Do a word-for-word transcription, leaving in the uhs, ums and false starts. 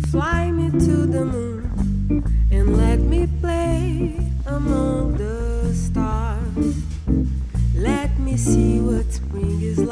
Fly me to the moon and let me play among the stars. Let me see what spring is